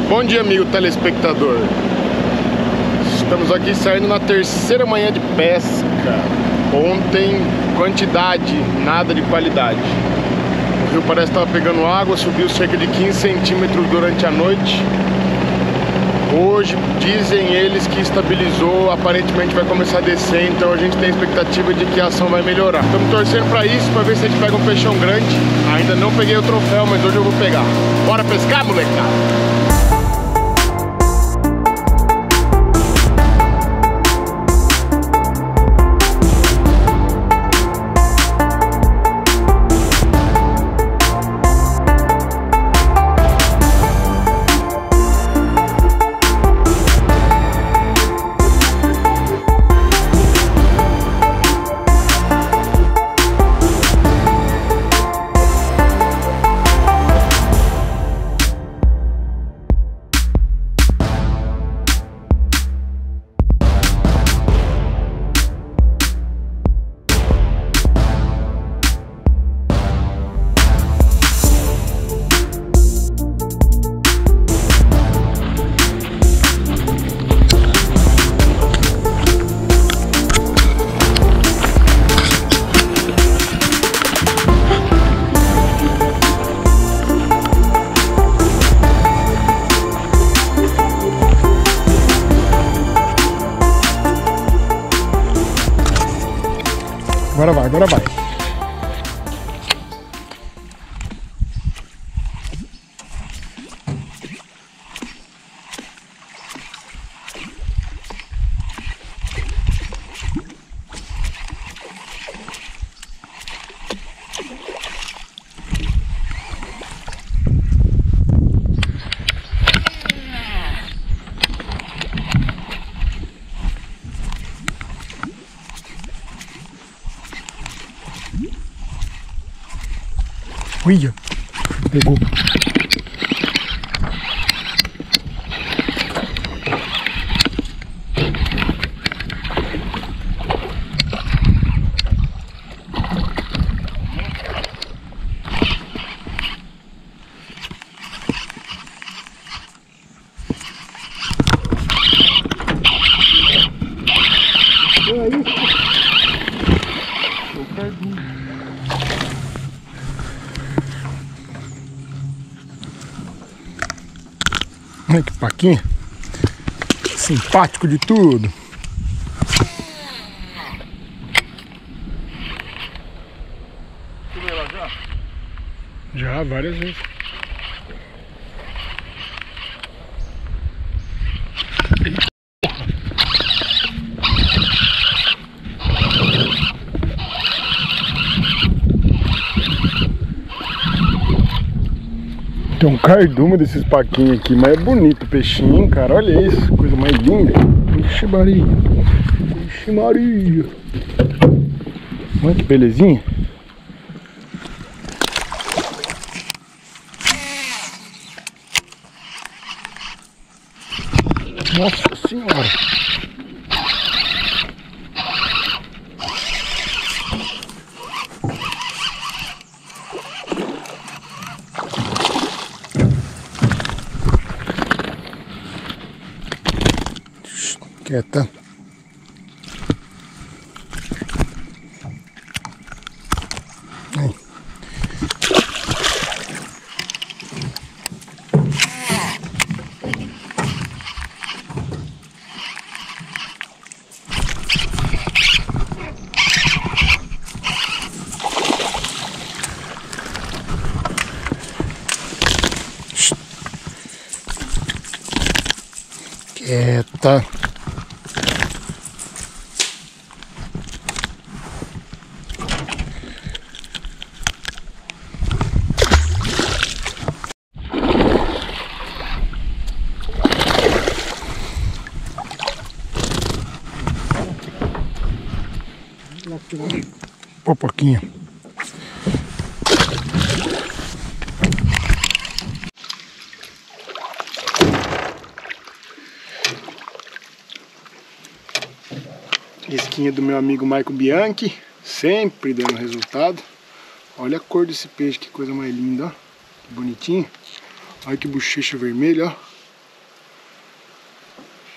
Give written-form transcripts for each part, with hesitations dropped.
Bom dia, amigo telespectador. Estamos aqui saindo na terceira manhã de pesca. Ontem, quantidade, nada de qualidade. O rio parece que estava pegando água, subiu cerca de 15 centímetros durante a noite. Hoje, dizem eles que estabilizou, aparentemente vai começar a descer, então a gente tem a expectativa de que a ação vai melhorar. Estamos torcendo para isso, para ver se a gente pega um peixão grande. Ainda não peguei o troféu, mas hoje eu vou pegar. Bora pescar, molecada? Agora vai, agora vai. Uia, pegou. Olha que paquinha, simpático de tudo. Comeu ela já? Já, várias vezes. Tem um cardume desses paquinhos aqui, mas é bonito o peixinho, cara. Olha isso, coisa mais linda. Ixi Maria. Ixi Maria. Olha que belezinha. Nossa senhora. Quieta. Aí. Quieta. Pô, Paquinha. Isquinha do meu amigo Maico Bianchi, sempre dando resultado. Olha a cor desse peixe, que coisa mais linda, ó. Que bonitinho. Olha que bochecha vermelha, ó.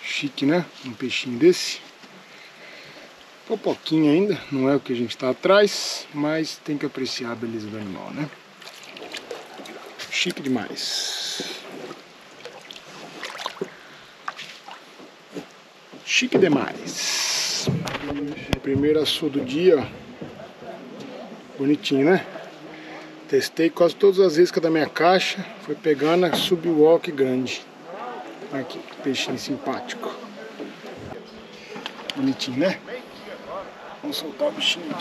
Chique, né? Um peixinho desse. Pouquinho ainda, não é o que a gente tá atrás, mas tem que apreciar a beleza do animal, né? Chique demais. Chique demais. Primeiro açude do dia, ó. Bonitinho, né? Testei quase todas as iscas da minha caixa. Foi pegando a subwalk grande. Aqui, peixinho simpático. Bonitinho, né? Vamos soltar o bichinho aqui.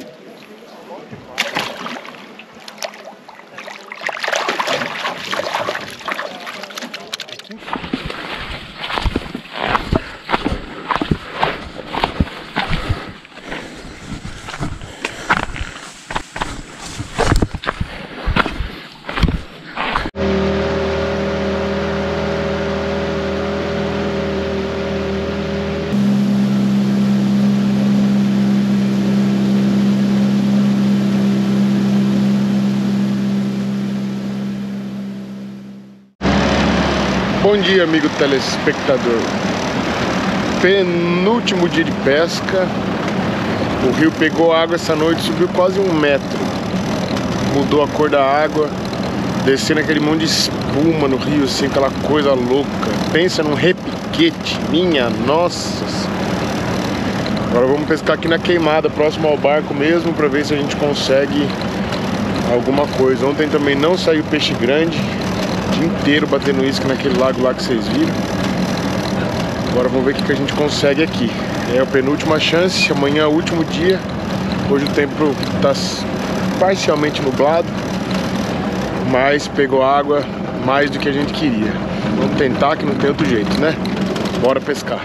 Bom dia, amigo telespectador. Penúltimo dia de pesca. O rio pegou água essa noite, subiu quase 1 metro. Mudou a cor da água, descendo aquele monte de espuma no rio, assim, aquela coisa louca. Pensa num repiquete, minha nossa. Agora vamos pescar aqui na queimada, próximo ao barco mesmo, para ver se a gente consegue alguma coisa. Ontem também não saiu peixe grande. Dia inteiro batendo isca naquele lago lá que vocês viram. Agora vamos ver o que a gente consegue aqui. É a penúltima chance, amanhã é o último dia. Hoje o tempo está parcialmente nublado, mas pegou água mais do que a gente queria. Vamos tentar, que não tem outro jeito, né? Bora pescar.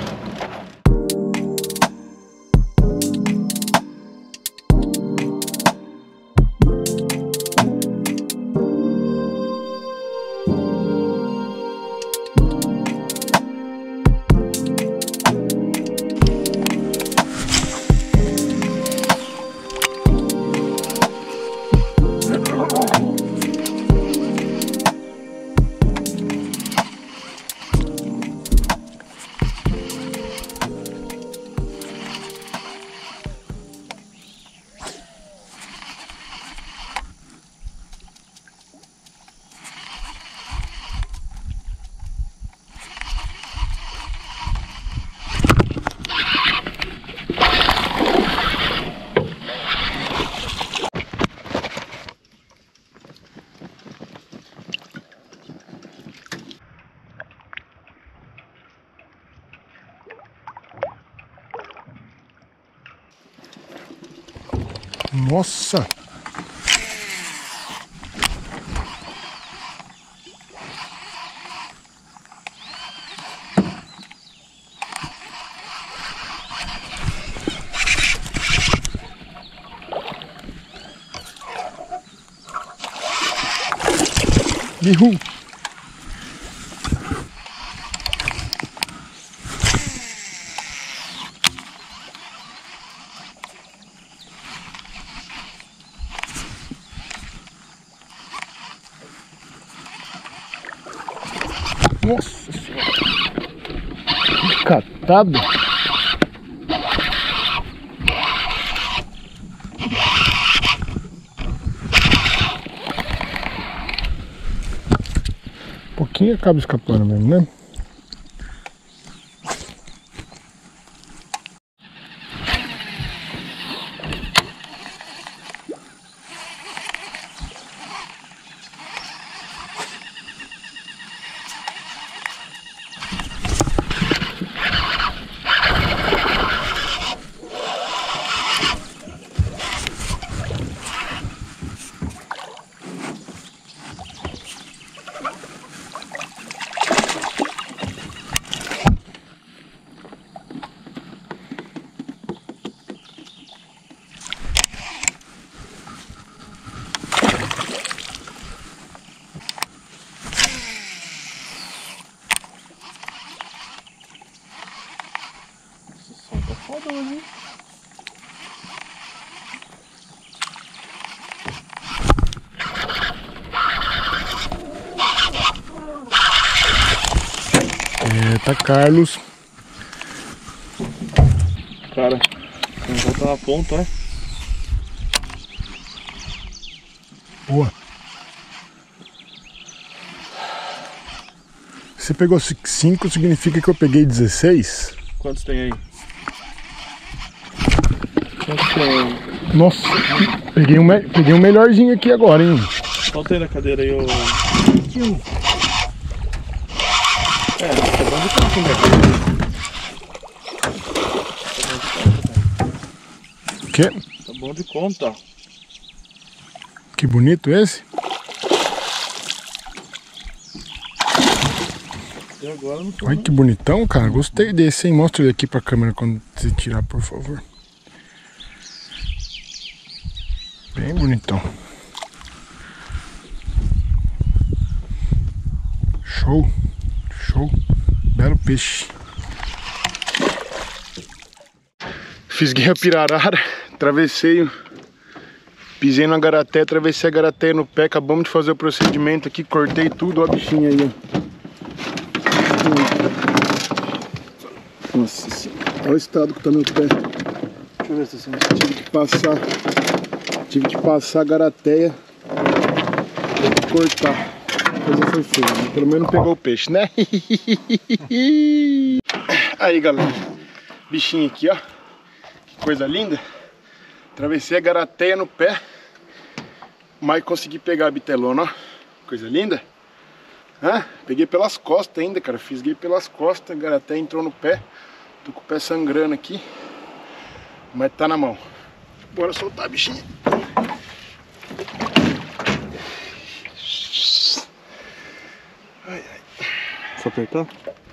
Nossa! Bihu! Nossa senhora! Que catado! Pouquinho acaba escapando mesmo, né? Foda, hein? Tá Carlos cara. Já tá na ponta, né? Boa. Você pegou 5, significa que eu peguei 16? Quantos tem aí? Quantos tem aí? Nossa, peguei um melhorzinho aqui agora, hein? Solta aí na cadeira aí, ô... É, tá bom de conta, né? Que? Tá bom de conta. Que bonito esse. E agora não foi. Olha que bonitão, cara. Gostei desse, hein? Mostra ele aqui pra câmera quando você tirar, por favor. Bem bonitão. Show. Show. Belo peixe. Fisguei a pirarara, atravessei, pisei na garaté, atravessei a garaté no pé, acabamos de fazer o procedimento aqui, cortei tudo, ó a bichinha aí, ó. Nossa senhora, olha o estado que tá meu pé. Deixa eu ver se assim, tive que passar a garateia pra cortar. A coisa foi feia, né? Pelo menos pegou o peixe, né? Aí, galera, bichinho aqui, ó. Coisa linda. Atravessei a garateia no pé, mas consegui pegar a bitelona, ó. Coisa linda. Peguei pelas costas ainda, cara. Fisguei pelas costas, a garateia entrou no pé. Tô com o pé sangrando aqui, mas tá na mão. Bora soltar a bichinha. Ai, ai. Só apertar?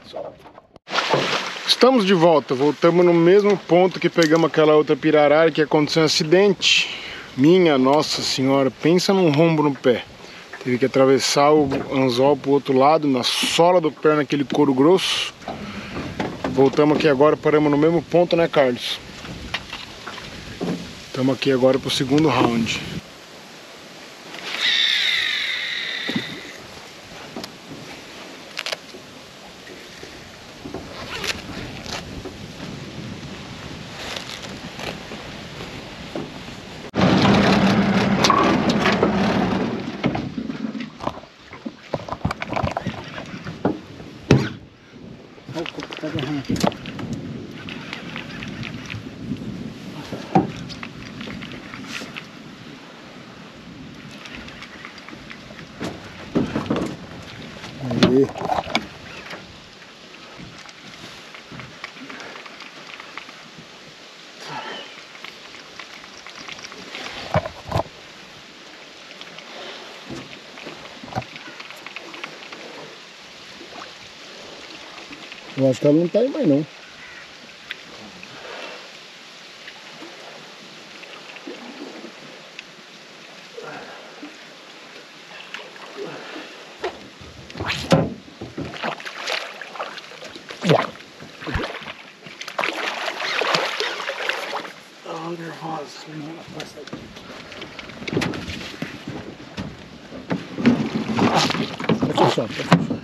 Estamos de volta, voltamos no mesmo ponto que pegamos aquela outra pirarara que aconteceu um acidente. Minha nossa senhora, pensa num rombo no pé. Teve que atravessar o anzol pro outro lado, na sola do pé, naquele couro grosso. Voltamos aqui agora, paramos no mesmo ponto, né, Carlos? Estamos aqui agora pro segundo round. Aí. Eu acho que ela não tá aí mais não. Tá fechado, tá fechado.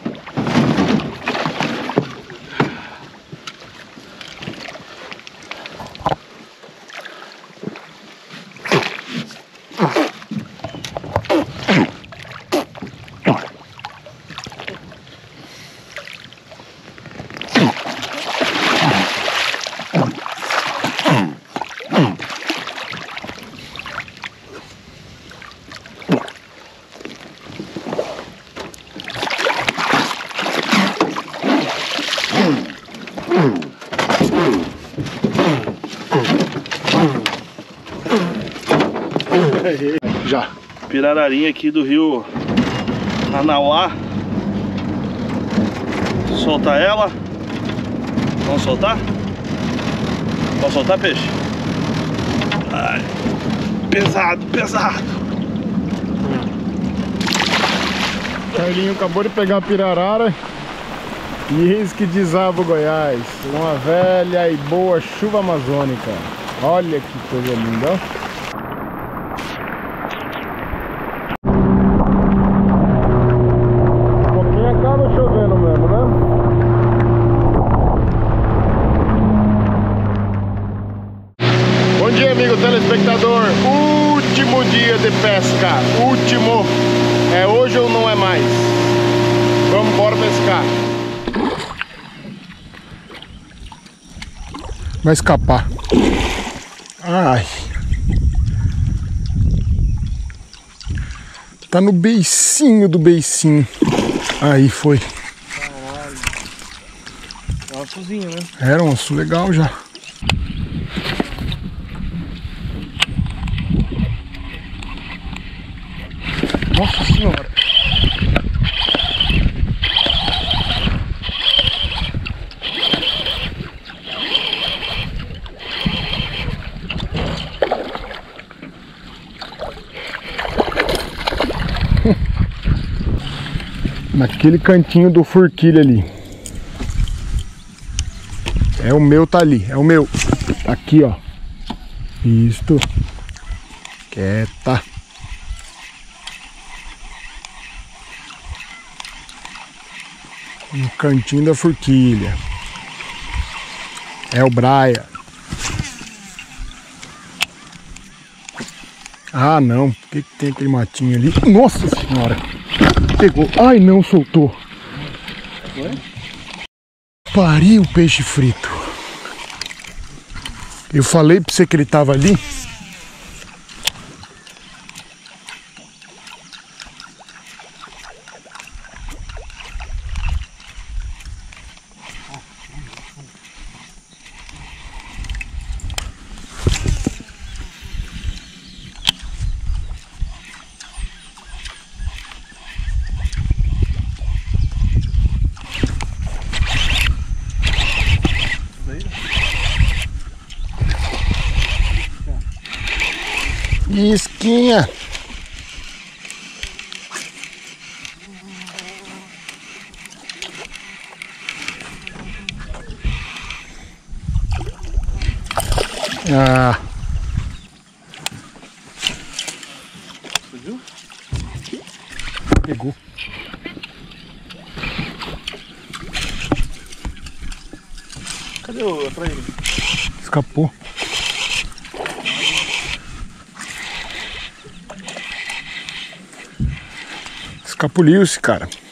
Já. Pirararinha aqui do rio Anauá. Soltar ela. Vamos soltar? Pode soltar, peixe? Ai, pesado, pesado. Carlinho acabou de pegar a pirarara e eis que desaba o Goiás. Uma velha e boa chuva amazônica. Olha que coisa linda, ó. dia de pesca, último. É hoje ou não é mais? Vamos embora pescar. Vai escapar. Ai. Tá no beicinho do beicinho. Aí foi. Caralho. É um ossozinho, né? Era um osso legal já. Nossa senhora. Naquele cantinho do forquilho ali. É o meu, tá ali, é o meu. Aqui, ó. Isto. Quieta. No cantinho da forquilha. É o Braia. Ah, não. Por que tem aquele matinho ali? Nossa senhora. Pegou. Ai, não, soltou. Foi? Pariu o peixe frito. Eu falei pra você que ele tava ali. Isquinha. Ah. Fugiu? Pegou. Cadê o pra ele? Escapou. Escapuliu-se, cara.